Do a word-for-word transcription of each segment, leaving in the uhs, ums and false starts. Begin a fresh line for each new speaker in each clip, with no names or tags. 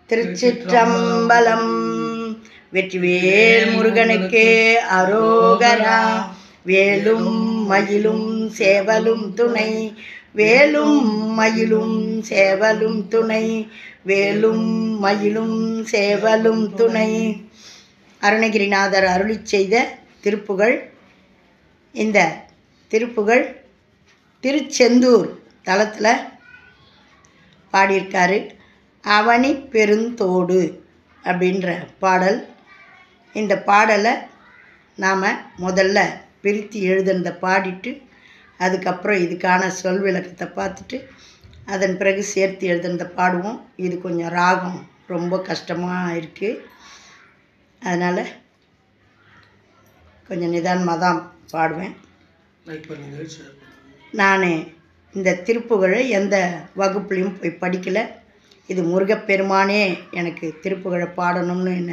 திருச்சிற்றம்பலம். வெற்றிவேல் முருகனுக்கு அரோகரா. வேலும் மயிலும் சேவலும் துணை, வேலும் மயிலும் சேவலும் துணை, வேலும் மயிலும் சேவலும் துணை. அருணகிரிநாதர் அருளி செய்த திருப்புகழ். இந்த திருப்புகழ் திருச்செந்தூர் தலத்தில் பாடியிருக்காரு. அவனி பெருந்தோடு அப்படின்ற பாடல். இந்த பாடலை நாம் முதல்ல பிரித்து எழுதுனதை பாடிட்டு அதுக்கப்புறம் இதுக்கான சொல் விளக்கத்தை பார்த்துட்டு அதன் பிறகு சேர்த்து எழுதுனதை பாடுவோம். இது கொஞ்சம் ராகம் ரொம்ப கஷ்டமாக இருக்குது, அதனால் கொஞ்சம் நிதானமாக தான் பாடுவேன். நான் இந்த திருப்புகழை எந்த வகுப்புலையும் போய் படிக்கலை. இது முருகப்பெருமானே எனக்கு திருப்புகழை பாடணும்னு என்ன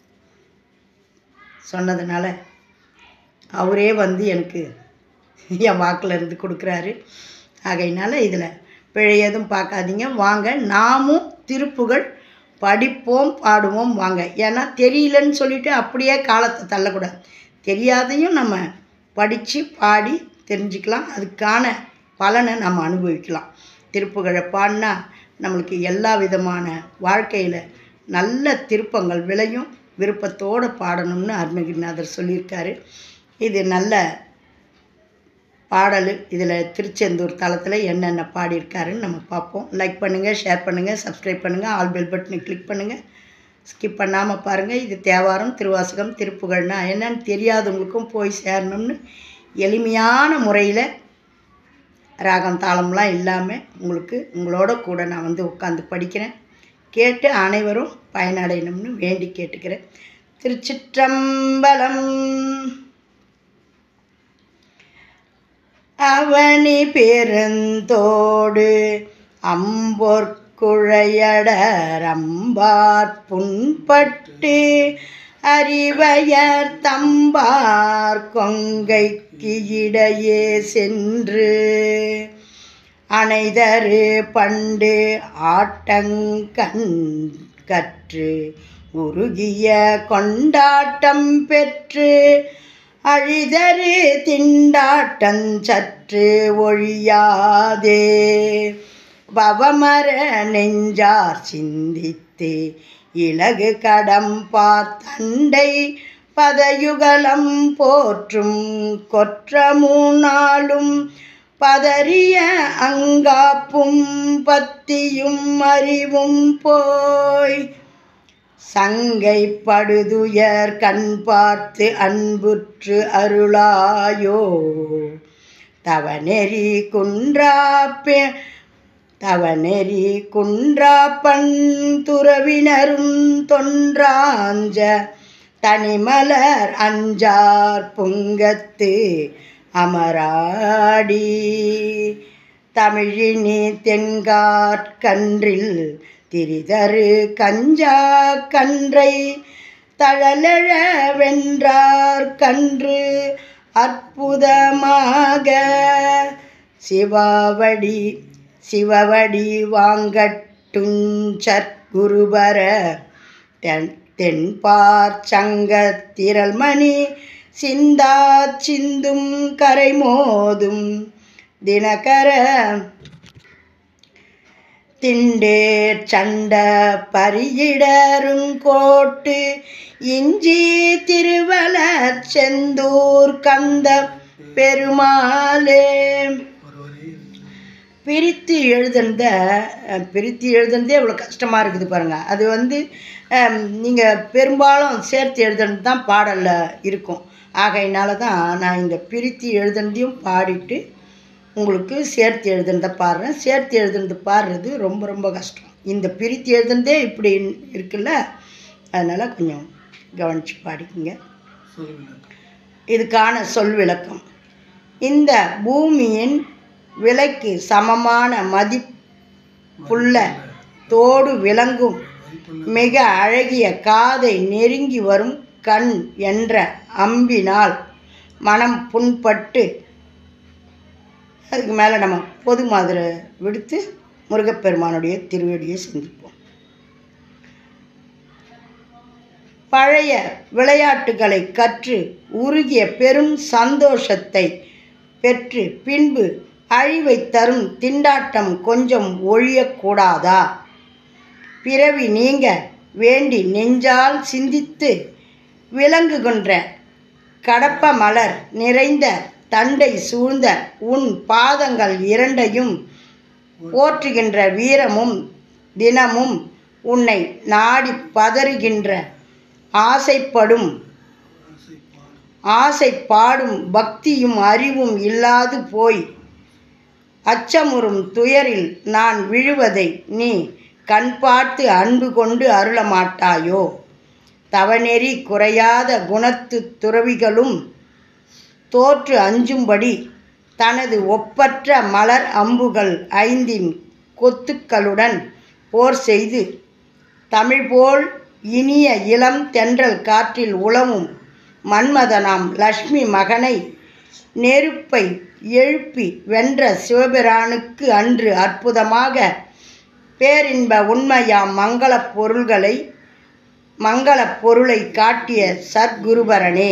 சொன்னதுனால அவரே வந்து எனக்கு என் வாக்கில் இருந்து கொடுக்குறாரு. ஆகையினால இதில் பிழை எதுவும் பார்க்காதீங்க. வாங்க நாமும் திருப்புகழ் படிப்போம், பாடுவோம். வாங்க. ஏன்னா தெரியலன்னு சொல்லிவிட்டு அப்படியே காலத்தை தள்ளக்கூடாது. தெரியாதையும் நம்ம படித்து பாடி தெரிஞ்சுக்கலாம். அதுக்கான பலனை நம்ம அனுபவிக்கலாம். திருப்புகழை பாடினா நம்மளுக்கு எல்லா விதமான வாழ்க்கையில் நல்ல திருப்பங்கள் விளையும். விருப்பத்தோடு பாடணும்னு அருணகிரிநாதர் சொல்லியிருக்காரு. இது நல்ல பாடல். இதில் திருச்செந்தூர் தலத்தில் என்னென்ன பாடியிருக்காருன்னு நம்ம பார்ப்போம். லைக் பண்ணுங்கள், ஷேர் பண்ணுங்கள், சப்ஸ்கிரைப் பண்ணுங்கள், ஆல் பெல் பட்டனை கிளிக் பண்ணுங்கள். ஸ்கிப் பண்ணாமல் பாருங்கள். இது தேவாரம், திருவாசகம், திருப்புகழ்னா என்னன்னு தெரியாதவங்களுக்கும் போய் சேரணும்னு எளிமையான முறையில் ராகம் தாளம்லாம் இல்லாமல் உங்களுக்கு உங்களோட கூட நான் வந்து உட்காந்து படிக்கிறேன். கேட்டு அனைவரும் பயனடையணும்னு வேண்டி கேட்டுக்கிறேன். திருச்சிற்றம்பலம். அவனி பெருந்தோடு அம்பொற்குழையடர் அம்பார் புண்பட்டு அறிவையர் தம்பார் கொங்கைக்கு இடையே சென்று அனைதரு பண்டு ஆட்டங்கண் கற்று உருகிய கொண்டாட்டம் பெற்று அழிதரு திண்டாட்டம் சற்று ஒழியாதே பவமர நெஞ்சார் சிந்தித்து இலகு கடம் பார்த்தண்டை பதயுகலம் போற்றும் கொற்றமூனாலும் பதறிய அங்காப்பும் பத்தியும் அறிவும் போய் சங்கை படுதுயர் கண் பார்த்து அன்புற்று அருளாயோ தவநெறி குன்றாப்பே தவநெறி குன்றாப்பன் துறவினரும் தொன்றாஞ்ச தனிமலர் அஞ்சார் புங்கத்து அமராடி தமிழினி தென்காற்கன்றில் திரிதரு கஞ்சா கன்றை தழலெழ வென்றார் கன்று அற்புதமாக சிவாவடி சிவவடி வாங்கட்டுஞ்சற்குருபர தென் தென்பார் சங்கத்திரள்மணி சிந்தா சிந்தும் கரை மோதும் தினகர திண்டேர் சண்ட பரியிடரும் கோட்டு இஞ்சி திருவலர் செந்தூர் கந்த பெருமாளே. பிரித்து எழுதுனத பிரித்து எழுதுனதே இவ்வளோ கஷ்டமாக இருக்குது பாருங்கள். அது வந்து நீங்கள் பெரும்பாலும் சேர்த்து எழுதுனது தான் பாடலில் இருக்கும். ஆகையினால தான் நான் இந்த பிரித்து எழுதுனதையும் பாடிட்டு உங்களுக்கு சேர்த்து எழுதுனதை பாடுறேன். சேர்த்து எழுதுனது பாடுறது ரொம்ப ரொம்ப கஷ்டம். இந்த பிரித்து எழுதுனதே இப்படி இருக்குல்ல, அதனால் கொஞ்சம் கவனித்து பாடிக்குங்க. இதுக்கான சொல் விளக்கம். இந்த பூமியின் விலைக்கு சமமான மதிப்புள்ள தோடு விளங்கும் மிக அழகிய காதை நெருங்கி வரும் கண் என்ற அம்பினால் மனம் புண்பட்டு அதுக்கு மேலே நம்ம பொது மாதிரி விடுத்து முருகப்பெருமானுடைய திருவடியை சிந்திப்போம். பழைய விளையாட்டுகளை கற்று உருகிய பெரும் சந்தோஷத்தை பெற்று பின்பு அழிவை தரும் திண்டாட்டம் கொஞ்சம் ஒழியக்கூடாதா? பிறவி நீங்க வேண்டி நெஞ்சால் சிந்தித்து விளங்குகின்ற கடப்ப மலர் நிறைந்த தண்டை சூழ்ந்த உன் பாதங்கள் இரண்டையும் போற்றுகின்ற வீரமும் தினமும் உன்னை நாடி பதறுகின்ற ஆசைப்படும் ஆசைப்பாடும் பக்தியும் அறிவும் இல்லாது போய் அச்சமுறும் துயரில் நான் விழுவதை நீ கண் பார்த்து அன்பு கொண்டு அருளமாட்டாயோ? தவநெறி குறையாத குணத்து துறவிகளும் தோற்று அஞ்சும்படி தனது ஒப்பற்ற மலர் அம்புகள் ஐந்தின் கொத்துக்களுடன் போர் செய்து தமிழ்போல் இனிய இளம் தென்றல் காற்றில் உலவும் மன்மதனாம் லக்ஷ்மி மகனை நெருப்பை எழுப்பி வென்ற சிவபிரானுக்கு அன்று அற்புதமாக பேரின்ப உண்மையாம் மங்களப் பொருள்களை மங்களப் பொருளை காட்டிய சத்குருபரனே,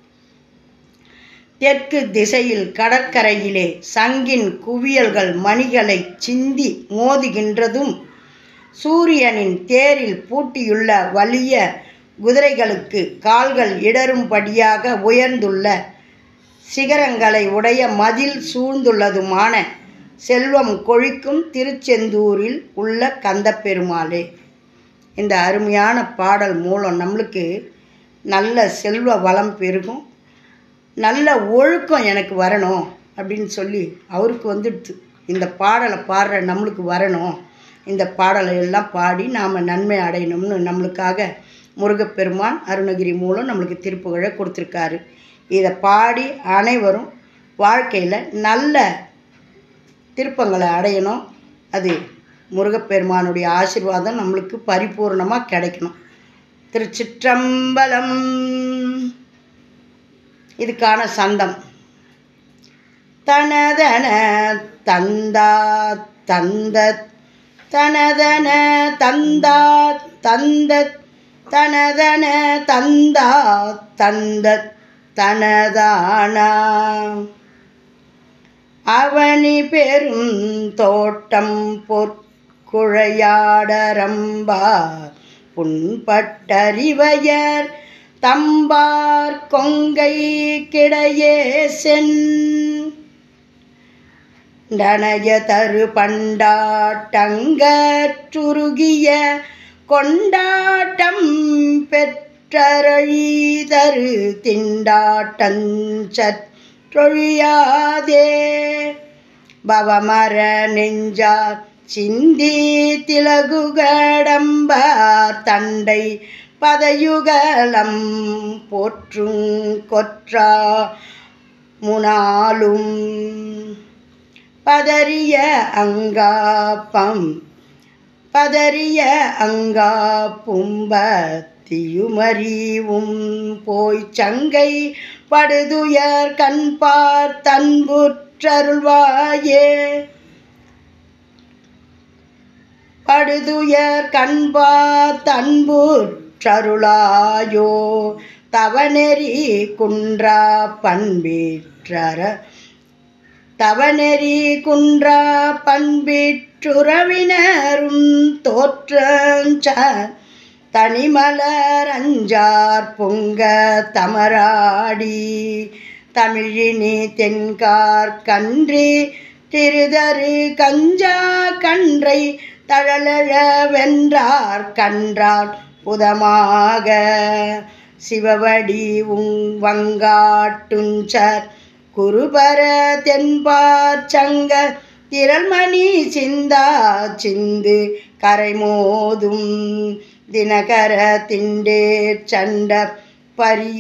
தெற்கு திசையில் கடற்கரையிலே சங்கின் குவியல்கள் மணிகளை சிந்தி மோதுகின்றதும் சூரியனின் தேரில் பூட்டியுள்ள வலிய குதிரைகளுக்கு கால்கள் இடரும்படியாக உயர்ந்துள்ள சிகரங்களை உடைய மதில் சூழ்ந்துள்ளதுமான செல்வம் கொழிக்கும் திருச்செந்தூரில் உள்ள கந்தப்பெருமாளே. இந்த அருமையான பாடல் மூலம் நம்மளுக்கு நல்ல செல்வ வளம் பெருகும், நல்ல ஒழுக்கம் எனக்கு வரணும் அப்படின்னு சொல்லி அவருக்கு வந்துடுது. இந்த பாடலை பாடுற நம்மளுக்கு வரணும், இந்த பாடலை எல்லாம் பாடி நாம் நன்மை அடையணும்னு நம்மளுக்காக முருகப்பெருமான் அருணகிரி மூலம் நம்மளுக்கு திருப்புகழை கொடுத்துருக்காரு. இதை பாடி அனைவரும் வாழ்க்கையில் நல்ல திருப்பங்களை அடையணும். அது முருகப்பெருமானுடைய ஆசீர்வாதம் நம்மளுக்கு பரிபூர்ணமாக கிடைக்கணும். திருச்சிற்றம்பலம். இதுக்கான சந்தம் தனதன தந்தா தந்த தனதன தந்தா தந்த தனதன தந்தா தந்த தனதானா அவனி பெரும் தோட்டம் பொற்குழையாடரம்பா புண்பட்டறிவையர் தம்பார் கொங்கை கிடையே சென் டனய தரு பண்டாட்டங்கற்றுருகிய கொண்டாட்டம் பெற்றரழிதரு திண்டாட்டஞ்சற்றொழியாதே பவமர நெஞ்சார் சிந்தி திலகுகடம்பார் தண்டை பதயுகலம் போற்றும் கொற்றா முனாலும் பதறிய அங்காப்பம் பதறிய அங்கா பும்பத்தியுமறிவும் போய்ச் சங்கை படுதுயர் கண்பார் தன்புற்றருள்வாயே படுதுயர் கண்பார் தன்புற்றருளாயோ தவநெறி குன்றா பண்பேற்றர தவநெறி குன்றா பண்பிற்றுறவினரும் தோற்றஞ்ச தனிமலர் அஞ்சார் பொங்க தமராடி தமிழினி தென்கார் கன்றி திருதரு கஞ்சா கன்றை தழலழ வென்றார் கன்றார் புதமாக சிவவடி உங் வங்காட்டுஞ்சர் குருபர தென்பார் சங்க திரள்மணி சிந்தா சிந்து கரைமோதும் தினகர திண்டேர் சண்ட பரி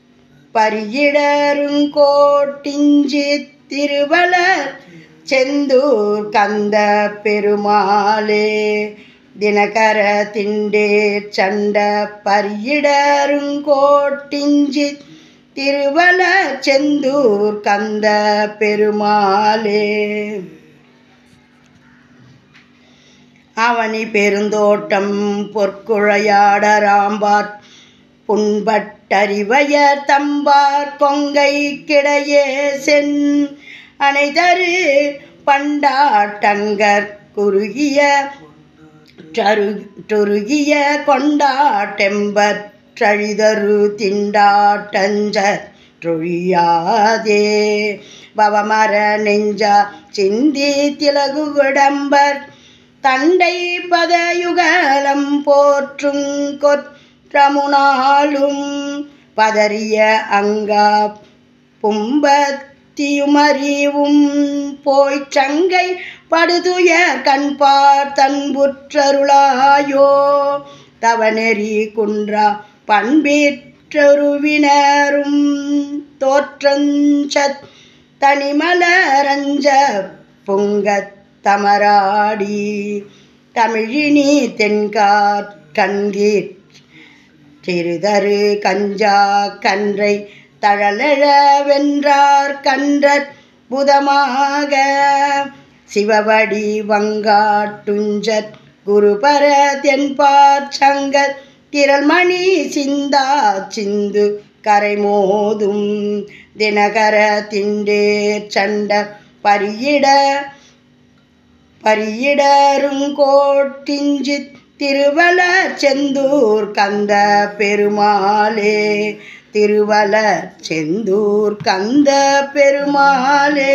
பரியிடருங்கோட்டிஞ்சி திருவளர் செந்தூர் கந்த பெருமாளே தினகர திண்டேர் சண்ட பரியிடருங்கோட்டிஞ்சி திருவல செந்தூர் கந்த பெருமாளே அவனி பெருந்தோட்டம் பொற்குழையாடராம்பார் புண்பட்டறிவயர் தம்பார் கொங்கை கிடையே சென் அனைதரு பண்டாட்டங்கர் குறுகிய ருகிய கொண்டாட்டெம்பற்றழிதரு திண்டாட்டஞ்சர் ரொழியாதே பவமர நெஞ்சா சிந்தி திலகு விடம்பர் தண்டை பதயுகலம் போற்றுங் கொற்றமுனாலும் பதறிய அங்கா பும்பத்தியுமறிவும் போய்ச் சங்கை படுதுயர் கண்பார் தன்புற்றருளாயோ தவநெறி குன்றா பண்பேற்றருவினரும் தோற்றஞ்சத் தனிமலரஞ்ச பொங்கத் தமராடி தமிழினி தென்காற் கண்கீற் திருதரு கஞ்சா கன்றை தழலழ வென்றார் கன்றற் புதமாக சிவவடி வங்காட்டுஞ்சற் குருபர தென்பாற் சங்கத் திரள்மணி சிந்தா சிந்து கரைமோதும் தினகர திண்டேற் சண்ட பரியிட பரியிடருங்கோட்டிஞ்சித் திருவலர் செந்தூர் கந்த பெருமாளே திருவலர் செந்தூர் கந்த பெருமாளே.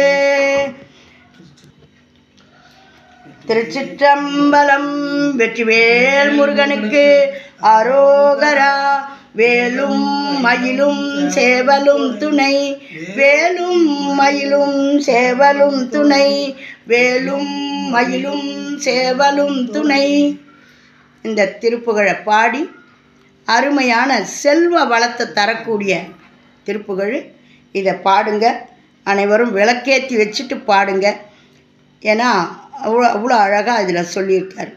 திருச்சிற்றம்பலம். வெற்றிவேல் முருகனுக்கு அரோகரா. வேலும் மயிலும் சேவலும் துணை, வேலும் மயிலும் சேவலும் துணை, வேலும் மயிலும் சேவலும் துணை. இந்த திருப்புகழை பாடி அருமையான செல்வ வளத்தை தரக்கூடிய திருப்புகழ். இதை பாடுங்க, அனைவரும் விளக்கேற்றி வச்சுட்டு பாடுங்க. ஏன்னா அவ்வளோ அவ்வளோ அழகாக இதில் சொல்லியிருக்காரு.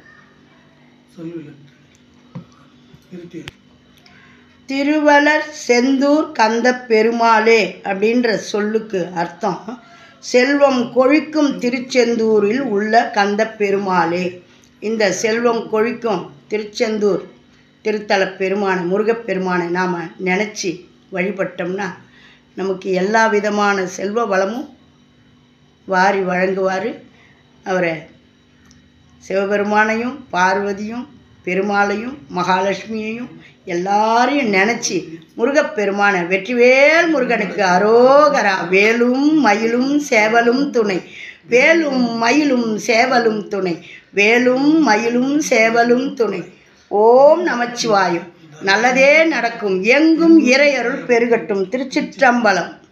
திருவலர் செந்தூர் கந்த பெருமாளே அப்படின்ற சொல்லுக்கு அர்த்தம் செல்வம் கொழிக்கும் திருச்செந்தூரில் உள்ள கந்த பெருமாளே. இந்த செல்வம் கொழிக்கும் திருச்செந்தூர் திருத்தல பெருமானை முருகப்பெருமானை நாம் நினச்சி வழிபட்டோம்னா நமக்கு எல்லா விதமான செல்வ வளமும் வாரி வழங்குவார். அவரை சிவபெருமானையும் பார்வதியும் பெருமாளையும் மகாலட்சுமியையும் எல்லாரையும் நினச்சி முருகப்பெருமானை வெற்றிவேல் முருகனுக்கு அரோகரா. வேலும் மயிலும் சேவலும் துணை, வேலும் மயிலும் சேவலும் துணை, வேலும் மயிலும் சேவலும் துணை. ஓம் நமச்சிவாயம். நல்லதே நடக்கும், எங்கும் இறையருள் பெருகட்டும். திருச்சிற்றம்பலம்.